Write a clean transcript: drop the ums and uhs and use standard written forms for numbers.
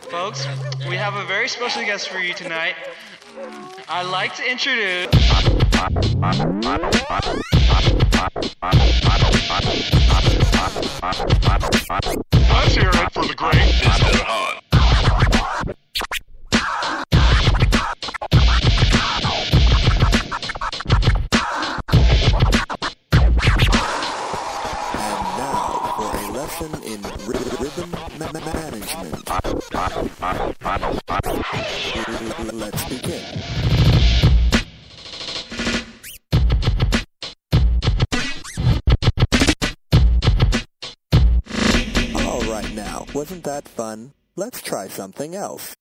Folks, we have a very special guest for you tonight. I'd like to introduce... Let's hear it for the great Mr. Hunt. And now for a lesson in rhythm management. Let's begin. All right now, wasn't that fun? Let's try something else.